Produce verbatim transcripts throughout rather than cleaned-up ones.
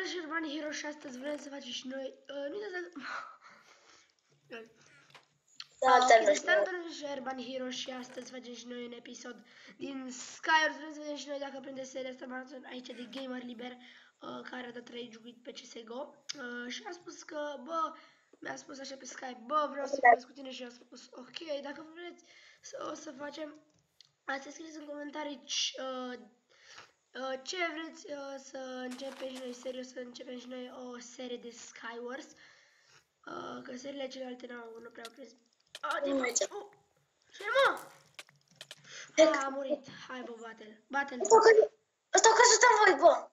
și Urban Hero și astăzi vrem să facem și noi... Uh, nu uitați să... Da, uh, dar ok, nu deci știu. stăm și Urban Hero și astăzi facem și noi un episod din Skywars. Vrem să vedem și noi dacă prinde seria asta maraton aici de Gamer Liber, uh, care a dat Rage Quit pe C S G O. Uh, și a spus că, bă, mi-a spus așa pe Skype, bă, vreau să vorbesc cu tine și eu am spus, ok, dacă vreți să, o să facem... Ați scris în comentarii uh, uh, ce vreți uh, să începem și noi, serios, să începem și noi o serie de Skywars. Uh, că seriile celelalte n-au, nu prea au prins. Ah, de fapt, oh, ce mă? Ah, a murit. Hai, bă, bate-l. Bate-l. Ăsta a căzut în void, bă.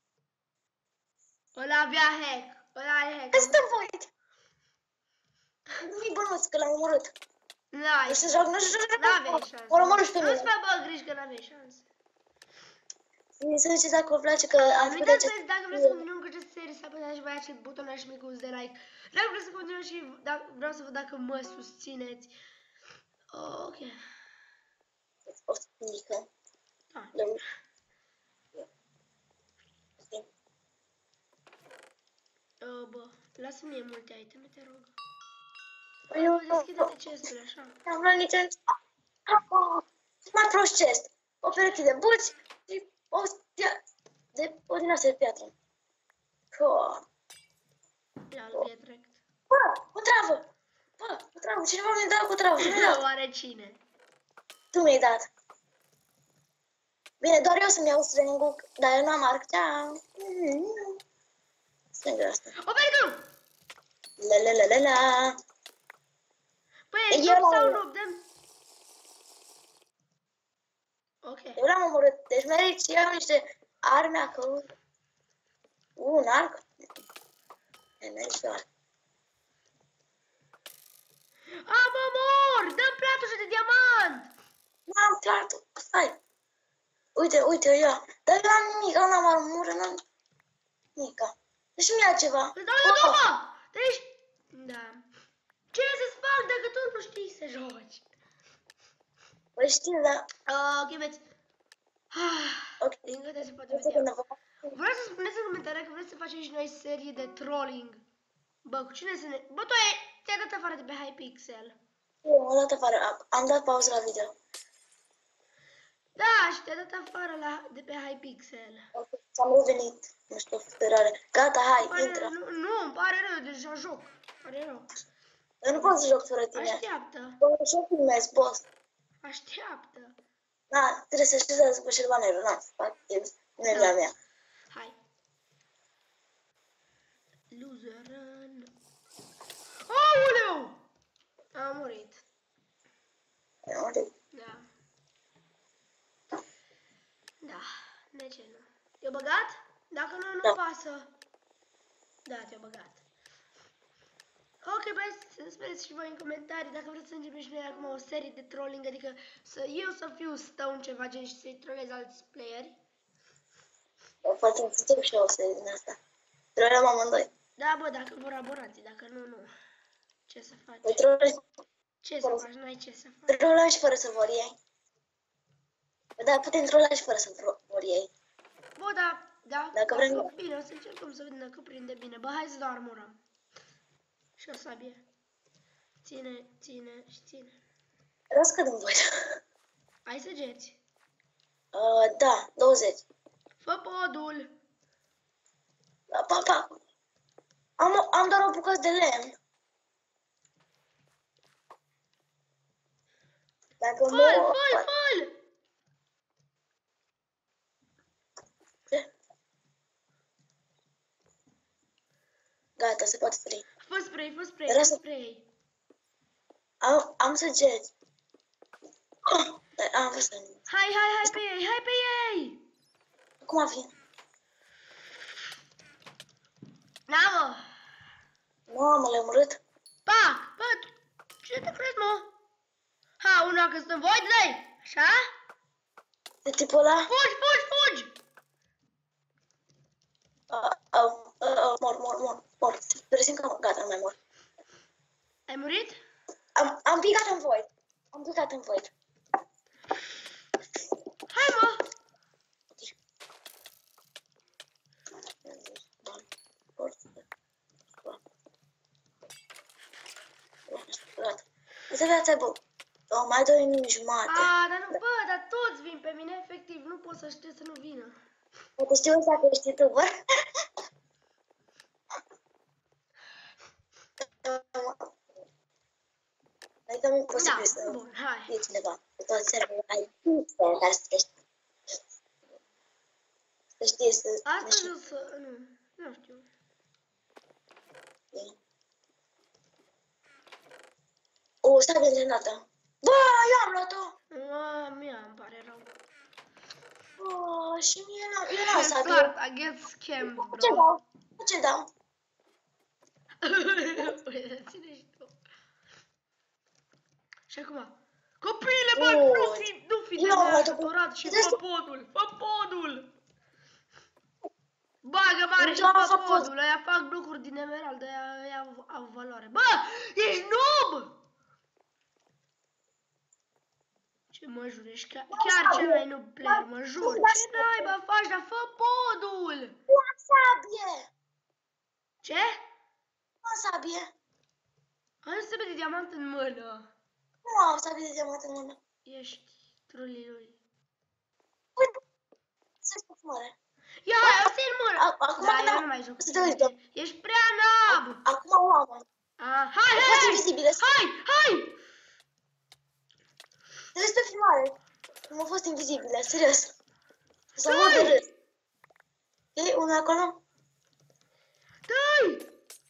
Ăla avea hack. Ăla are hack. Căzut în void. Nu-i bănuț, că l-am omorât. N-ai. Nu se joacă, nu se joacă. N-aveai șanse. Mă omorâ și pe Nu-ți mine. fă, bă, griji că n-aveai șanse. Să ziceți dacă vă place că am Nu făcut uitați, acest... dacă vreți să continuăm cu această serie, să apăsați și voi acest butonaj micuț de like. Dacă vreți să continuăm și dacă, vreau să văd dacă mă susțineți. Oh, ok. O mică. Da. Uh, bă, lasă mie multe iteme, te rog. Eu Bă, deschide-te chestul așa. am luat niciun... Mai prost chest. O pereche de buci și o stea... De o din astea de piatră. Pă, Ia-l direct. Bă, o travă! Bă, o travă! Cineva mi-a dat cu travă. Mi-a dat. Oare cine? Tu mi-ai dat. Bine, doar eu să-mi iau străingul, dar eu n-am arc. Ceau. Strângă asta. O, pierdut! La la la la la. Păi, e Eu top sau l-am- nu? Dăm... Ok. Eu l-am omorât. Deci meriți și eu niște arme acolo. Un arc? E, meriți pe arc. A, mă mor! Dăm platușă de diamant! N-am clar, tu, stai. Uite, uite, ia. Dar eu am nimic, eu n-am armură, n-am nimica. Deci mi-a ceva. Îți dau eu două! Deci... Da. Ce să-ți fac dacă tu nu știi să joci? Păi știu, dar... Uh, ok, veți. Ok. Din câte se poate Uite vedea. când vă... Vreau să spuneți în comentarii că vreți să facem și noi serie de trolling. Bă, cu cine să ne... Bă, tu ai... ți-ai dat afară de pe Hypixel. Eu am dat afară, am- am dat pauză la video. Da, și te-ai dat afară la... de pe Hypixel. Ok, s-am revenit. Nu știu, superare. Gata, hai, Pare... intră. Nu, nu, îmi pare rău, deja joc. Pare rău. Eu nu pot să joc fără tine. Așteaptă. Bă, și eu filmez, boss. Așteaptă. Da, trebuie să știi să zic ceva negru, n-am să fac, e nerea mea. Hai. Loser run. Aoleu! Am murit. E, unde? Da. Da. De ce nu? Te-o băgat? Dacă nu, nu Da. pasă. Da, te-o băgat. Ok, băi, să spuneți și voi în comentarii dacă vreți să începem și noi acum o serie de trolling, adică să eu să fiu stone ceva gen și să-i trolez alți playeri. Eu poate să încep și eu o serie din asta. Trolăm amândoi. Da, bă, dacă vor abonații, dacă nu, nu. Ce să faci? Păi trolăm, Ce să faci? N-ai ce să faci. trolăm și fără să vor ei. Păi da, putem trola și fără să vor- vor ei. Bă, da, da, Dacă vrem- bine, o să încercăm să vedem dacă prinde bine. Bă, hai să dau armura. Și o sabie. Ține, ține și ține. Vreau să căd în voi. Ai săgeți. Uh, da, douăzeci. Fă podul. Da, pa, pa. Am, am doar o bucată de lemn. Dacă Fă-l, mă... fă-l, fă-l! Ce? Gata, se poate fri. Fă spray, fă spray, Era fă să- spray. Am, am săgeți. Oh, am văzut. Hai, hai, hai pe ei, hai pe ei! Acum vin. Da, mă! Mamă, le-am urât. Pac! Bă, tu- ce te crezi, mă? Ha, una că sunt voi, dai! Așa? De tipul ăla? Fugi, fugi, fugi! Uh, uh, uh, mor, mor, mor, mor. Presimt că gata, nu mai mor. Ai murit? Am, am picat în voi. Am picat în voi. Hai, mă! Câte viață ai, bă? O, mai doi inimi jumate. A, dar nu, bă, dar toți vin pe mine, efectiv, nu pot să știu să nu vină. Poate știu ăsta că ești youtuber. Hai că nu posibil Da, să bun, hai. fie cineva. Pe toți serverele ai pe care să știi. Să știe să... Astăzi o să, nu, nu știu. O, stai de antrenată. Bă, eu am luat-o. A, mie îmi pare rău. Bă, și mie n-am, eu n-am să Start, I get scammed, Ce bro. dau? Ce dau? Uite, ține și tu. Și acum, copile, bă, Bun. nu fi, nu fi de Eu am luat-o. neajutorat și Trebuie fă să- podul, fă podul. Bagă mare și Eu am fă făcut. podul, ăia fac blocuri din emerald, ăia, ăia au, au valoare. Bă, ești noob! Ce mă jur, ești ca, chiar cel mai noob player, mă jur. Ce naiba faci, dar fă podul! Nu am sabie. Ce? Nu am sabie. Am să de diamant în mână. Nu am sabie de diamant în mână. Ești trulilui. Uite, să spun mare. Ia, hai, o să-i în mână. A- acum Da, da. eu nu mai joc. Să te uiți, da. Ești prea nab. Acum o am. Ah, hai, Fost hai, hai, invizibilă. hai, hai. Râs pe filmare. Nu am fost invizibilă, serios. Să mă Dai! de râs. E unul acolo? Dai.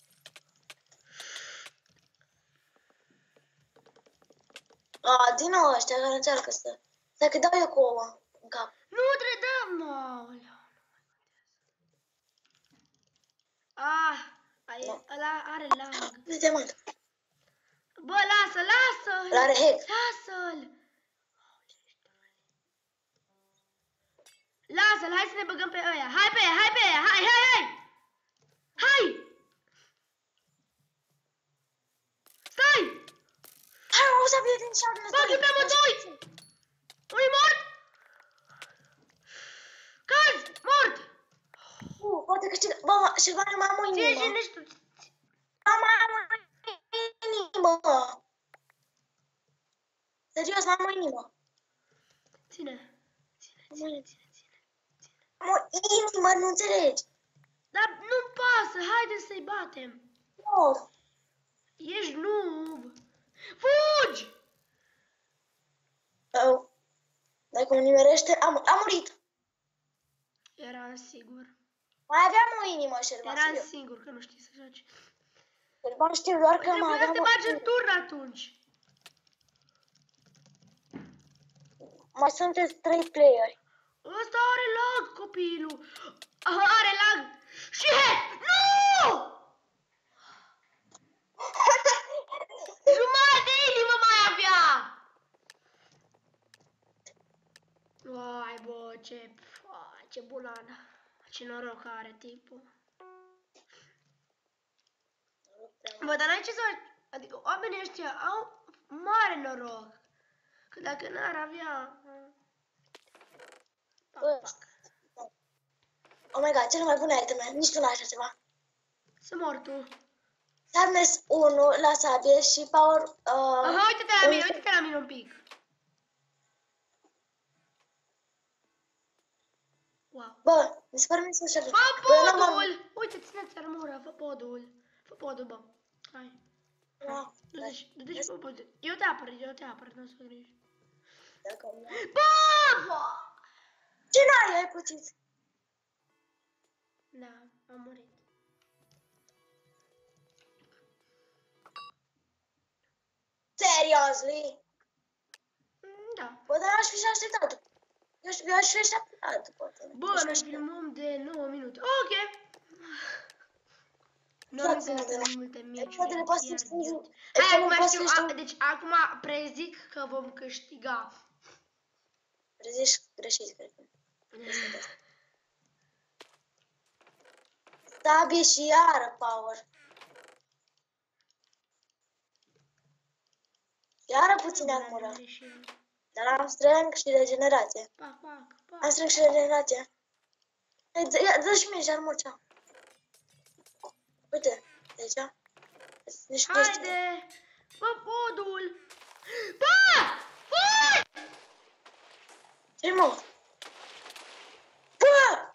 A, din nou ăștia care încearcă să... Stai că dau eu cu ouă în cap. Nu trebuie, dăm. Aoleu. Ah, ai, ăla are lag. De diamant. Bă, lasă, lasă. Ăla are hack. Lasă-l. Lasă-l, hai să ne băgăm pe ăia. Hai pe ăia, hai pe ăia, hai, hai, hai. Hai. Stai. Hai, o sabie din șarmă. Bagă pe amândoi. Unii mort. Cazi, mort. Uh, poate că știi... Bă, mă, și mai am o Ție inimă. și nici tu. Am am o inimă. Serios, am o inimă. Ține. Ține, Am o ține, inimă. ține, ține. Am o inimă, nu înțelegi. Dar nu-mi pasă, haide să-i batem. Nu. Ești noob. Fugi! Oh. Dacă mă nimerește, am, am murit. Era sigur. Mai aveam o inimă, Șerban. Era serios. sigur că nu știi să joci. Șerban, știu doar că mai Trebuia să aveam te o bagi în inimă. turn atunci. Mai sunteți trei playeri. Ăsta are lag, copilul. Aha, are lag. Și hack! Nu! Jumătate de inimă mai avea! Vai, bă, ce... Fai, ce bulană. Ce noroc are tipul. Bă, dar n-ai ce să... Adică oamenii ăștia au mare noroc. Că dacă n-ar avea... Pac, pac. Oh my god, cele mai bune iteme. Nici tu n-ai așa ceva. Să mor tu. Sadness unu la sabie și Power... Uh, Aha, uite-te la mine, un- uite-te la mine un pic. Wow. Bă, mi se pare mi se ușor. Fă podul! Uite, ține-ți armura, fă podul. Fă podul, bă. Hai. Da. Du-te și, du-te și fă podul. Eu te apăr, eu te apăr, nu-ți fă griji. Dacă nu- Bă! Bă! Ce n-ai, ai puțit? Da, am murit. Seriously? Mm, Da. Bă, dar aș fi și așteptat. Eu, aș- eu aș fi așteptat după tine. Bă, noi filmăm de nouă minute. Ok. Nu Da, am ține înțeles de atât de la- multe meciuri. Episoadele poate să iar știi- idiot. Hai, episoadele acum poate știu, să știi- a, deci acum prezic că vom câștiga. Prezici greșit, cred că. Sabie și iară Power. Iară puțin armură. Dar am strâng și regenerație. Pac, pac, pac. Am strâng și regenerație. Hai, dă, ia, dă și mie și armură cea. Uite, de aici. Nici nu știu. Haide! Fă podul! Bă! Fui! Ce mă? Bă!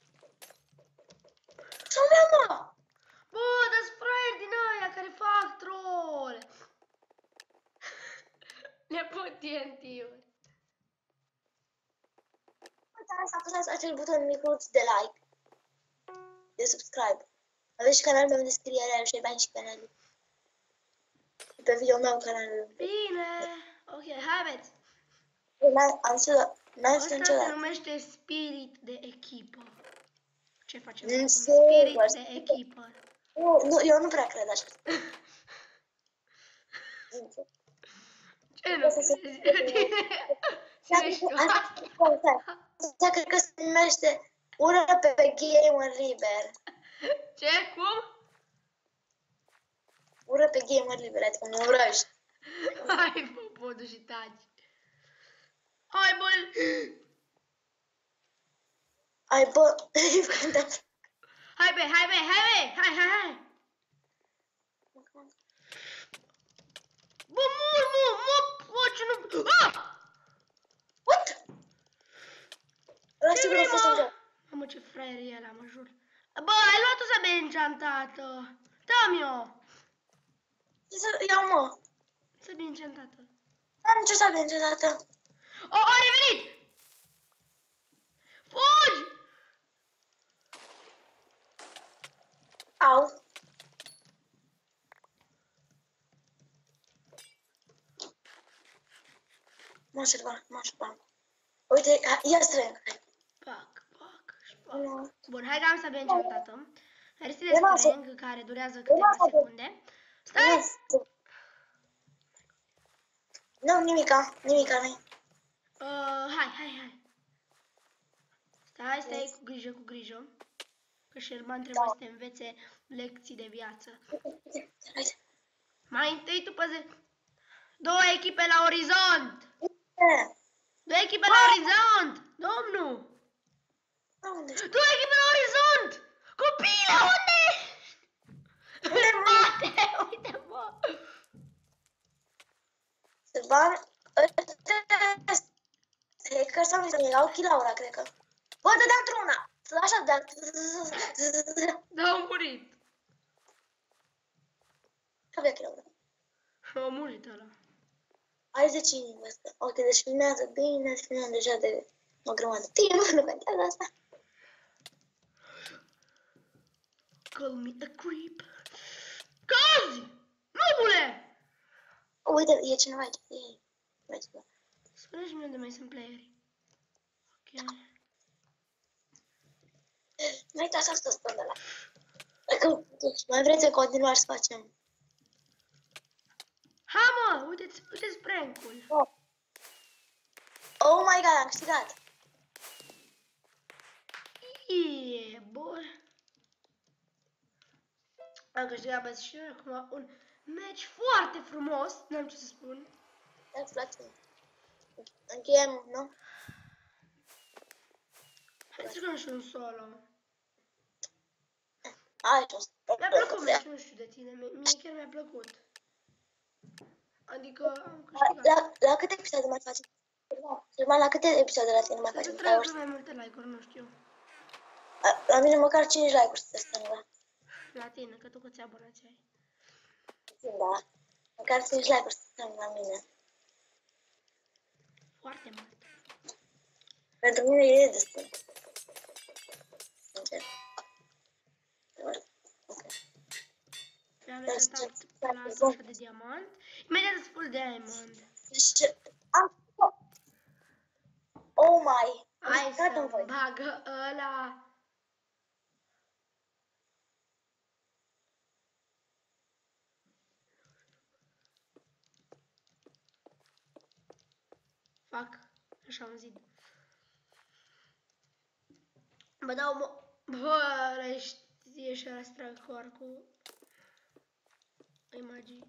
Ce-o mea, mă? Bă, dar-s fraieri din aia care fac troll. Le pun T N T-uri. Uitați să apăsați acel buton micuț de like, de subscribe. Aveți și canalul meu de scriere și bani și canalul. Pe video meu canalul. Bine. Ok, haideți. Am să n-am să Asta se niciodată. numește spirit de echipă. Ce facem? Nu acum? se Spirit poate. de echipă. Nu, nu, eu nu prea cred așa. Ce nu Să se- crezi? Ține și tu. Asta cred că se numește ură pe gamer liber. Ce? Cum? Ură pe gamer liber, adică mă urăști. Hai, bă, podul și taci. Hai, bă! Ai, bă, Hai, be, hai, be, hai, be! Hai, hai, hai! Bă, mor, mă, mă, bă, ce nu... Ah! what? Ăla Ce sigur a vrei, fost în mă? joc. Mamă, ce fraier e ăla, mă jur. Bă, ai luat-o să bea enchantată. Dă-mi-o. Ce să iau, mă? Să bea enchantată. N-am nicio sabie niciodată. O, a revenit! Fugi! Au. M-a șerbat, m-a șerbat. Uite, ia strâng. Pac, pac și pac. Nu. Bun, hai că am să bea enchantată. Restii de Eu n-am să- strâng care durează câteva n-am să- secunde. Stai! Nu, nimica, nimica, nu. Uh, hai, hai, hai. Stai, stai cu grijă, cu grijă. Că Șerban trebuie Da. să te învețe lecții de viață. Uite, uite. Mai întâi tu păze... Două echipe la orizont! Uite. Două echipe la orizont! Domnul! Da, unde ești? Două echipe la orizont! Copile, unde ești? În spate! Uite, bă! Șerban, ăsta hacker sau nu erau Chilaura, cred că. Bă, dădeam într-una. Așa, dar... Da, am murit. Ce avea Chilaura? Am murit ăla. Are zece inimi ăsta. Ok, deci filmează bine, filmează deja de o grămadă de timp, nu contează asta. Call me a creep. Cazi! Nobule! Uite, e cineva aici. E, e cineva. Spune și mie unde mai sunt playeri. Ok. Mai uitați asta spun de la. Dacă mai vreți să continuăm să facem. Ha, mă! Uite-ți, uite-ți prank-ul. Oh. Oh my god, am câștigat. Yeah, boy. Am câștigat băieți și acum un match foarte frumos. N-am ce să spun. Îți place. Încheiem, nu? Hai să jucăm și un solo. Ai, tu. Mi-a plăcut match, nu știu de tine. Mie mie chiar mi-a plăcut. Adică am câștigat. La, la câte episoade mai facem? German, la câte episoade la tine mai Să te facem? trag mai multe like-uri, nu știu. La, la mine măcar cinci like-uri să strângă. La tine, că tu câți abonați ai. Da. Măcar cinci like-uri să strângă la mine. Foarte mult. Pentru mine e destul. Sincer. Ok. Mi-am Dar resetat ce- la așa de diamant. Imediat îți spun diamond. Deci, am... Oh my! Hai Gata în să voi. bagă ăla. Fac așa un zid. Bă, dau mă... Bă, ăla știe și ăla străcor cu... Imagini.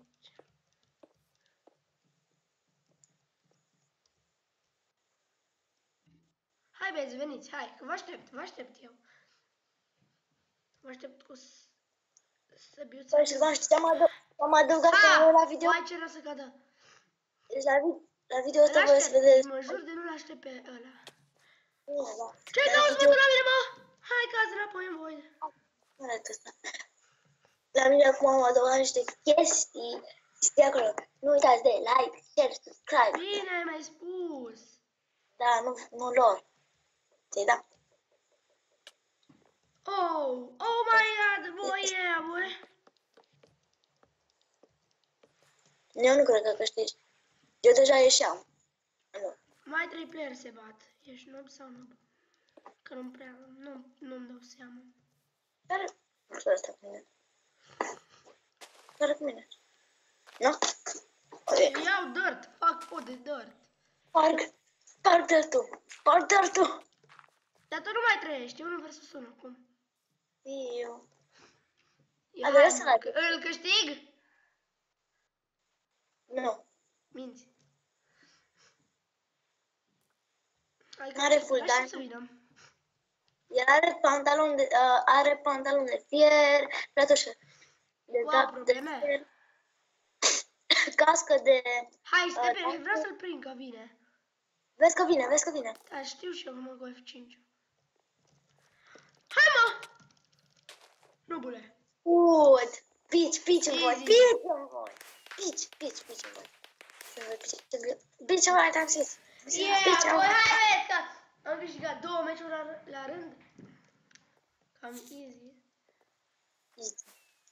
Hai băieți, veniți, hai, că vă aștept, vă aștept eu. Vă aștept cu s- săbiuța. Păi, și v-am știut, am adăugat am adăugat pe la video. Hai, ce rău să cadă. Deci la, vi- la video Îl ăsta voi să aștept, vedeți. mă jur de nu-l aștept pe ăla. Bine, da. Ce La cauți, mă, video tu la mine, mă? Hai că azi înapoi în voi. arăt ăsta. La mine acum am adăugat niște chestii. Este acolo. Nu uitați de like, share, subscribe. Bine, mi-ai spus. Da, nu, nu lor. Ți-ai da? Oh, oh my god, boy, yeah, boy. Eu nu cred că câștigi. Eu deja ieșeam. Nu. Mai trei player se bat. Ești noob sau noob? Că nu prea, nu, nu-mi dau seama. Care? Nu știu asta cu mine. Care cu mine? Nu? Corect. Iau dirt, fac pot de dirt. Sparg. Sparg dirt-ul. Sparg dirt-ul. Dar tu nu mai trăiești, e unul versus unu acum. Eu. Ia, Adevărat hai, să mă, l-ai că îl câștig? Nu. Minți. Hai că N-are aștept, full aștept damage. să vină. El are pantalon de, uh, are pantalon de fier, plătușă de Wow, cap de probleme. fier, cască de... Hai, stai Uh, pe, da. vreau să-l prind că vine. Vezi că vine, vezi că vine. Da, știu și eu că mă cu F cinci. Hai, mă! Nubule. Ud, pici, pici în voi, Easy. pici în voi, pici, pici, pici în voi. Să vă pici, să vă- pici în voi, am zis. Yeah, Pici în boy, voi. hai, vezi că am câștigat două meciuri la, la rând. Cam easy. Easy.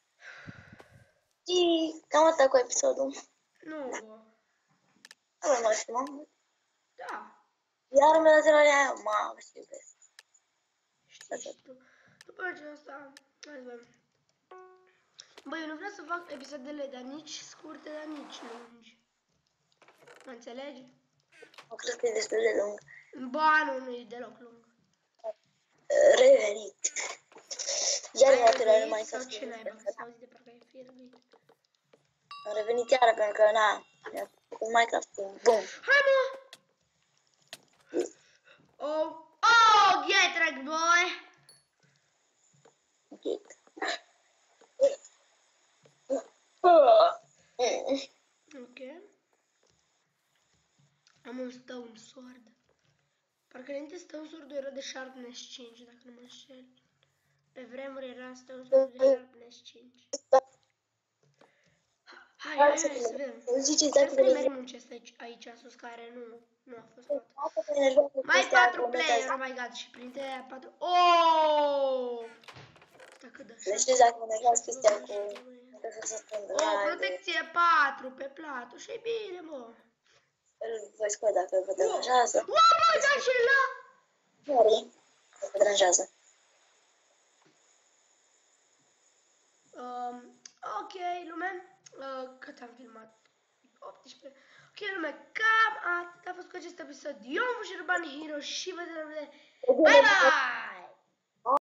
Și cam atât cu episodul. Nu, bă. Nu mai știu, mă. Da, Iar mi-a dat la aia, mamă, ce iubesc. știi și tu. După ce asta, hai să vedem. Băi, eu nu vreau să fac episoadele, dar nici scurte, dar nici lungi. Mă înțelegi? Nu cred că e destul de lung. Ba, nu, nu e deloc lung. Revenit. Iar Ai mi-a dat la revenit mai sau ce naiba? Că s-auzi de parcă ai fi revenit. Am revenit iară pentru că, na, mi-a făcut Minecraft. Bum. Hai, mă! Oh, oh, get wrecked, boy! Gate. Ok. Am un stone sword. Parcă înainte stone sword era de sharpness cinci, dacă nu mă înșel. Pe vremuri era stone sword de sharpness cinci. Hai, hai, hai, să vedem. Zici Trebuie exact să nimerim un chest aici, aici sus, care nu, nu a fost luat. Mai patru player, oh my god, și printre aia patru... Oh! Asta cât dă? Deci exact cum era chestia cu... O, protecție patru pe platul și e bine, mă. Îl voi scoate dacă vă deranjează. Wow, bă, da și la... Mori. Vă deranjează. Um, ok, lume. Uh, cât am filmat? optsprezece. Ok, lume, cam atât a fost cu acest episod. Eu am fost Urban Hero și vă vedem. Bye, bye!